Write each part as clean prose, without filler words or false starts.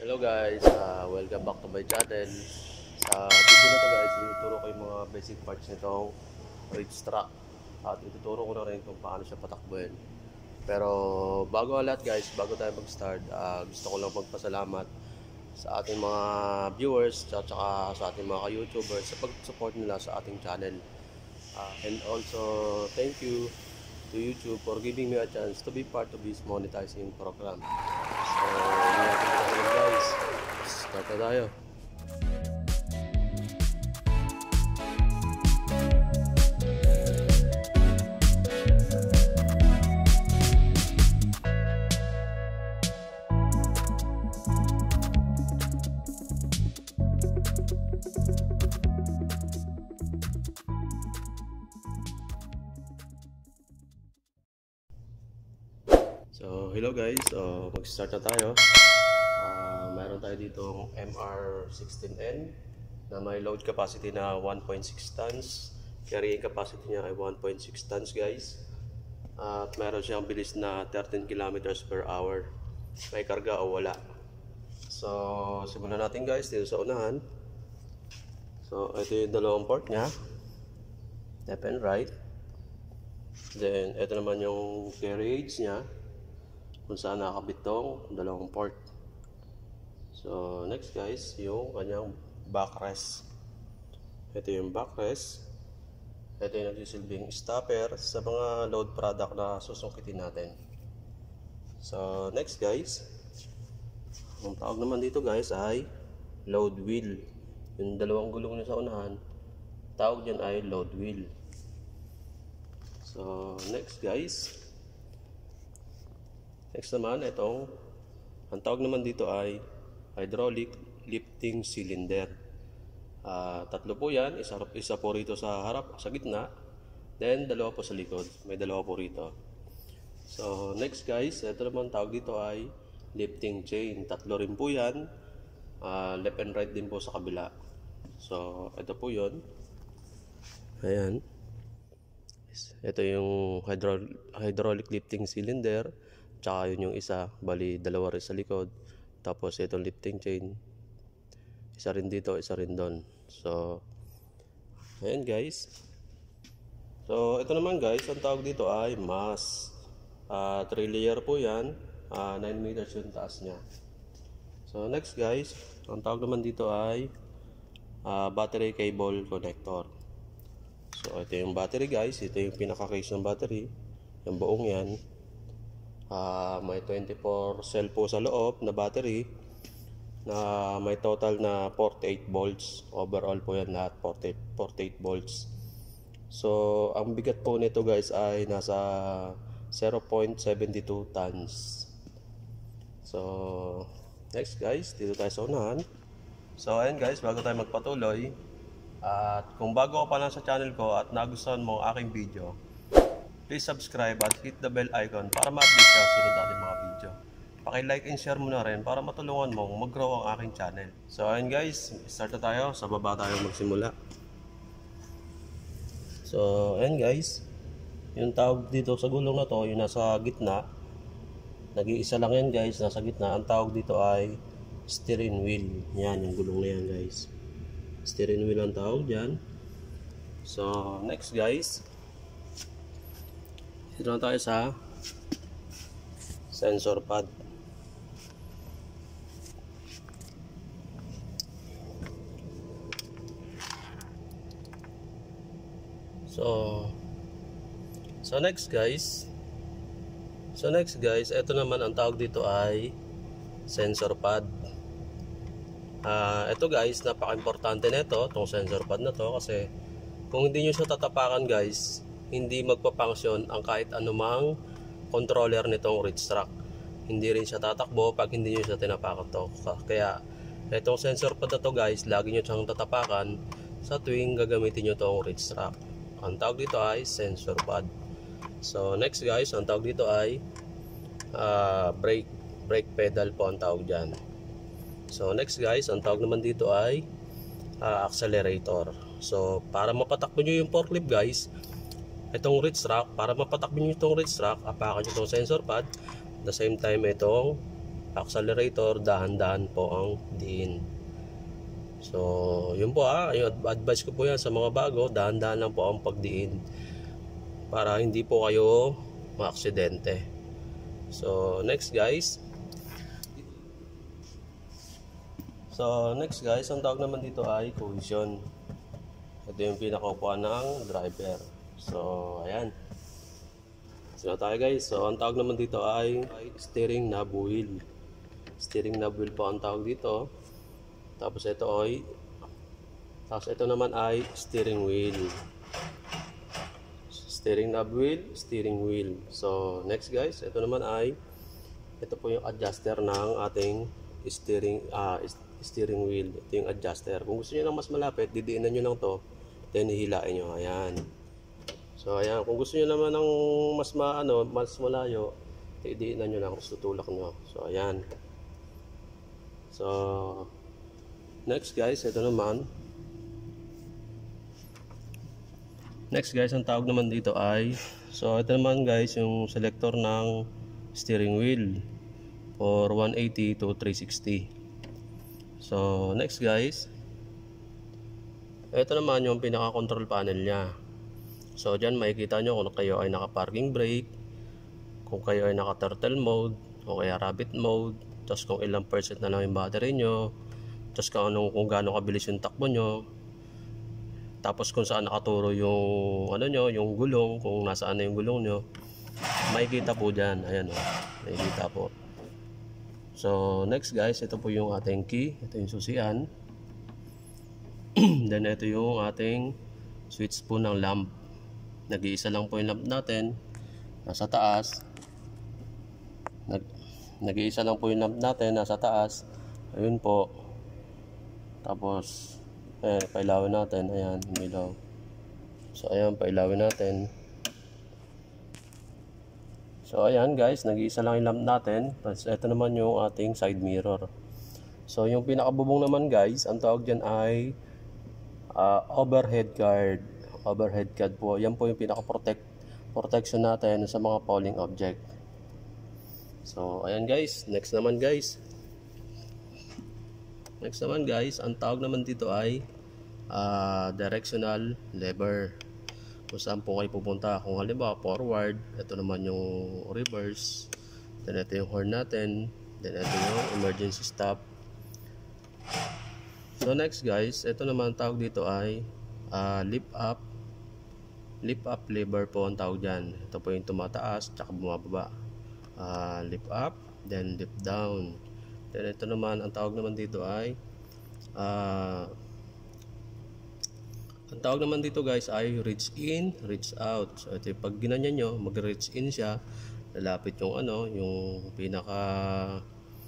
Hello guys, welcome back to my channel. Sa video na to guys, ituturo ko yung mga basic parts nitong reach track. At ituturo ko na rin kung paano siya patakbuhin. Pero bago ang lahat guys, bago tayo mag-start, gusto ko lang magpasalamat sa ating mga viewers at saka sa ating mga ka-YouTubers sa pag-support nila sa ating channel. And also, thank you to YouTube for giving me a chance to be part of this monetizing program. So, hindi natin patagalin guys. Start na tayo. So, hello guys. Mag-start na tayo. Mayroon tayo ditong MR16N na may load capacity na 1.6 tons. Carrying capacity niya ay 1.6 tons guys. At mayroon siyang bilis na 13 kilometers per hour. May karga o wala. So, simulan natin guys dito sa unahan. So, ito yung dalawang port niya. Left and right. Then, ito naman yung carriage niya, kung saan nakakabit tong dalawang port. So next guys, yung kanyang backrest. Ito yung backrest. Ito yung nagsisilbing stopper sa mga load product na susungkitin natin. So next guys, ang tawag naman dito guys ay load wheel. Yung dalawang gulong na sa unahan, tawag dyan ay load wheel. So next guys, next naman, ang tawag naman dito ay hydraulic lifting cylinder. Tatlo po yan, isa po rito sa harap, sa gitna, then dalawa po sa likod, may dalawa po rito. So next guys, ito naman tawag dito ay lifting chain. Tatlo rin po yan, left and right din po sa kabila. So ito po yun. Ayan. Ito yung hydraulic lifting cylinder. Tsaka yun yung isa, bali dalawa rin sa likod. Tapos itong lifting chain, isa rin dito, isa rin doon. So ayan guys. So ito naman guys, ang tawag dito ay mass. 3 layer po yan, 9 meters yung taas nya. So next guys, ang tawag naman dito ay battery cable connector. So ito yung battery guys, ito yung pinaka case ng battery, yung buong yan. May 24 cell po sa loob na battery na may total na 48 volts. Overall po yan lahat 48 volts. So ang bigat po nito guys ay nasa 0.72 tons. So next guys, dito tayo sa unahan. So ayan guys, bago tayo magpatuloy, at kung bago ka pa lang sa channel ko at nagustuhan mo ang aking video, please subscribe at hit the bell icon para ma-update ka sa sunod natin mga video. Paki-like and share mo na rin para matulungan mong mag-grow ang aking channel. So ayun guys, start na tayo. Sa baba tayo magsimula. So ayun guys, yung tawag dito sa gulong na to, yung nasa gitna, nag-iisa lang yan guys, nasa gitna. Ang tawag dito ay steering wheel. Yan, yung gulong na yan guys. Steering wheel ang tawag dyan. So next guys, dito na tayo sa sensor pad. So next guys, ito naman ang tawag dito ay sensor pad. Ito guys, napaka-importante nito, itong sensor pad na to, kasi kung hindi nyo siya tatapakan guys, hindi magpapunction ang kahit anumang controller nitong reach track. Hindi rin siya tatakbo pag hindi nyo siya tinapakan to. Kaya itong sensor pad na to guys, lagi nyo siyang tatapakan sa tuwing gagamitin nyo itong reach track. Ang tawag dito ay sensor pad. So next guys, ang tawag dito ay brake pedal po ang tawag dyan. So next guys, ang tawag naman dito ay accelerator. So para mapatakbo nyo yung forklift guys, itong reach track, para mapatakbo nyo itong reach track, apakan nyo itong sensor pad. At the same time, itong accelerator, dahan-dahan po ang diin. So yun po yung advice ko po yan sa mga bago, dahan-dahan lang po ang pagdiin para hindi po kayo maaksidente. So next guys, ang tawag naman dito ay cohesion. Ito yung pinakaupuan ng driver. So ayan. So tayo guys, so ang tawag naman dito ay steering knob wheel. Steering knob wheel po ang tawag dito. Tapos ito naman ay steering wheel. Steering knob wheel, steering wheel. So next guys, ito po yung adjuster ng ating steering wheel. Ito yung adjuster. Kung gusto niyo ng mas malapit, didiinan niyo lang to, then hihilain niyo. Ayan. So ayan, kung gusto niyo naman ng mas malayo, didiinan niyo lang, tutulak niyo. So ayan. So next guys, ang tawag naman dito ay, so ito naman guys yung selector ng steering wheel for 180 to 360. So next guys, ito naman yung pinaka control panel nya. So dyan makikita nyo kung kayo ay naka parking brake, kung kayo ay naka turtle mode o kaya rabbit mode, tapos kung ilang percent na lang yung battery nyo, tapos kung gaano kabilis yung takbo nyo, tapos kung saan nakaturo yung yung gulong, kung nasaan na yung gulong nyo, makikita po dyan. Ayan makikita po. So next guys, ito po yung ating key, ito yung susian. Then ito yung ating switch po ng lamp. Nag-iisa lang po yung lamp natin, nasa taas. Nag-iisa lang po yung lamp natin, nasa taas. Ayun po. Tapos pailawin natin, ayan, umilaw. So ayan, pailawin natin. So ayan guys, nag-iisa lang yung lamp natin. Tapos ito naman yung ating side mirror. So yung pinakabubong naman guys, ang tawag dyan ay overhead guard. Overhead guard po. Yan po yung protection natin sa mga falling object. So ayan guys, next naman guys, ang tawag naman dito ay directional lever. Kung saan po kayo pupunta. Kung halimbawa forward, ito naman yung reverse. Then ito yung horn natin. Then ito yung emergency stop. So next guys, ito naman ang tawag dito ay lift up lever po ang tawag dyan. Ito po yung tumataas tsaka bumababa. Lift up, then lift down. Then ito naman, ang tawag naman dito ay ang tawag naman dito guys ay reach in, reach out. So ito yung pag ginanyan nyo, mag-reach in siya, lalapit yung yung pinaka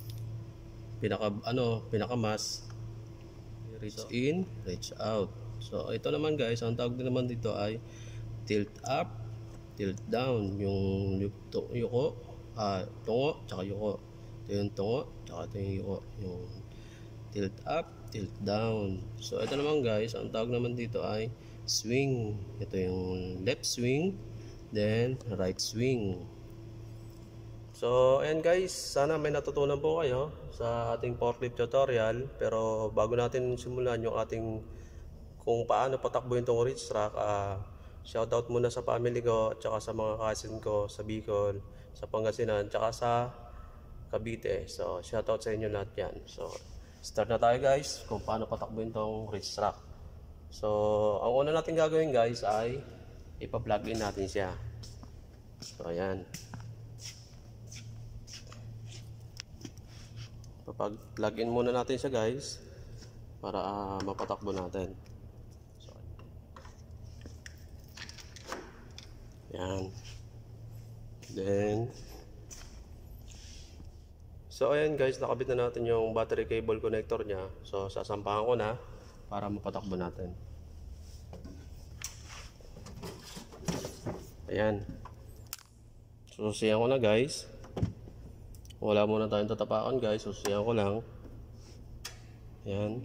mas, reach in, reach out. So ito naman guys, ang tawag naman dito ay tilt up, tilt down. Yung yuko, tungo, tsaka yuko. Ito yung tungo, tsaka ito yung yuko. Yung tilt up, tilt down. So ito naman guys, ang tawag naman dito ay swing. Ito yung left swing, then right swing. So ayan guys, sana may natutunan po kayo sa ating forklift tutorial. Pero bago natin simulan yung ating kung paano patakbuhin itong reach track, shoutout muna sa family ko at saka sa mga cousin ko sa Bicol, sa Pangasinan, at saka sa Cavite. So shoutout sa inyo lahat yan. So start na tayo guys kung paano patakbuhin itong reach track. So ang una natin gagawin guys ay ipa-plug in natin siya. So ayan, ipa-plug in muna natin siya guys para mapatakbo natin. So ayan, then so ayan guys, nakabit na natin yung battery cable connector nya. So sasampahan ko na para mapatakbo natin. Ayan, susiyan ko na guys. Wala muna tayong tatapakan guys, susiyan ko lang. Ayan.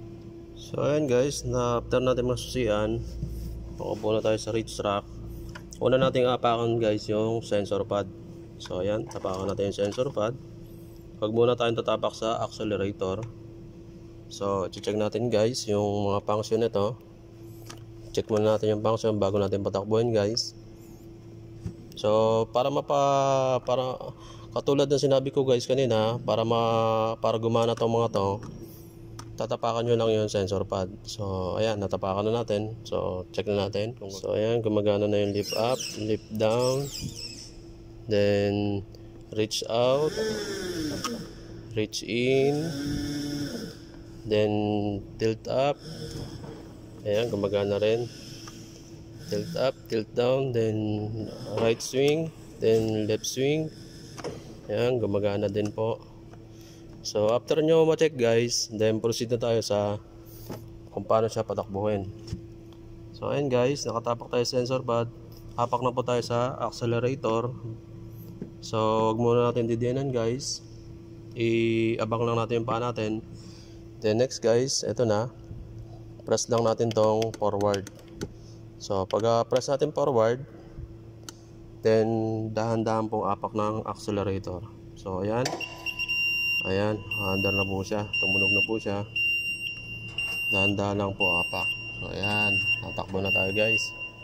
So ayan guys, na after natin masusiyan, paupo na tayo sa reach track. Una nating apakan guys yung sensor pad. So ayan, tapakan natin yung sensor pad. Huwag muna tayong tatapak sa accelerator. So check natin guys yung mga function nito. Check muna natin yung function bago natin patakbuhin guys. So para katulad ng sinabi ko guys kanina, para gumana tong mga to, tatapakan nyo lang yung sensor pad. So ayan, natapakan na natin. So check na natin. So ayan, gumagana na yung lift up, lift down, then reach out, reach in, then tilt up. Ayan, gumagana rin. Tilt up, tilt down, then right swing, then left swing. Ayan, gumagana din po. So after nyo ma-check guys, then proceed na tayo sa kung paano siya patakbuhin. So ayan guys, nakatapak tayo sa sensor pad. Hapak na po tayo sa accelerator. So wag muna natin didiinan guys. Iabang lang natin yung paa natin. Then next guys, eto na. Press lang natin tong forward. So pag press natin forward, then dahan-dahan pong apak ng accelerator. So ayan. Ayan, handar na po siya. Tumunog na po siya. Dahan-dahan lang po apak. So ayan, tatakbo na tayo guys.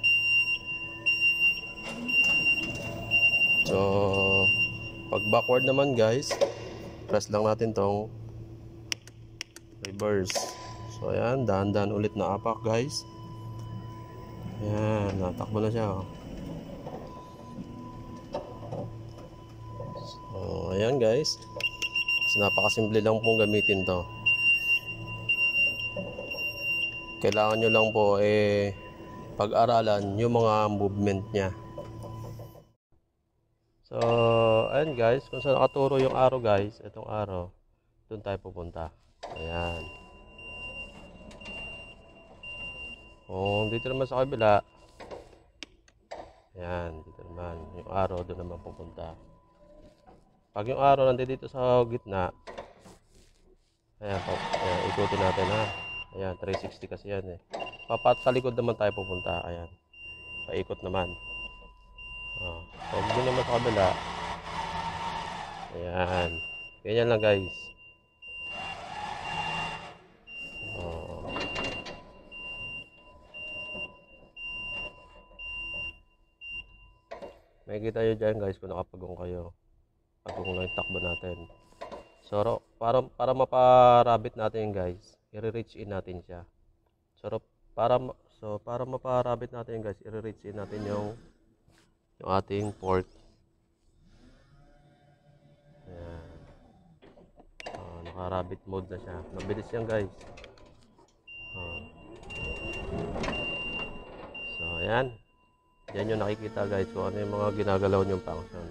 So pag backward naman guys, press lang natin tong reverse. So ayan, dahan-dahan ulit na apak guys. Ayan, natakbo na siya. So ayan guys, napakasimple lang pong gamitin to. Kailangan nyo lang po pag-aralan yung mga movement nya. So ayan guys, kung saan nakaturo yung arrow guys, itong arrow, doon tayo pupunta. Ayan. Kung dito naman sa kabila, ayan, dito naman yung arrow, doon naman pupunta. Pag yung arrow nandito dito sa gitna, ayan po, ayan, ikutin natin ha. Ayan, 360 kasi yan Papatalikod naman tayo pupunta. Ayan, paikot naman. Pag doon naman sa kabila, ayan, ganyan lang guys. May kita nyo dyan guys kung nakapagong kayo. Pagong lang yung takbo natin. So para maparabit natin guys, i-reach in natin siya. So para maparabit natin guys, i-reach in natin yung ating port. Ayan. Naka-rabbit mode na siya. Mabilis yan guys. So ayan. Yan yung nakikita guys kung ano yung mga ginagalaw niyong function.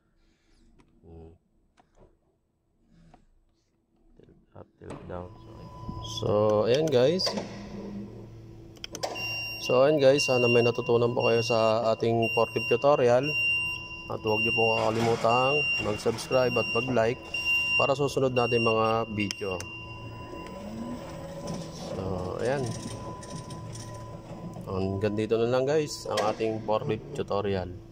Tilt up, tilt down. So ayan guys. Sana may natutunan po kayo sa ating forklift tutorial. At huwag niyo po kakalimutang mag-subscribe at mag-like para susunod natin mga video. So ayan. Hanggang dito na lang guys ang ating forklift tutorial.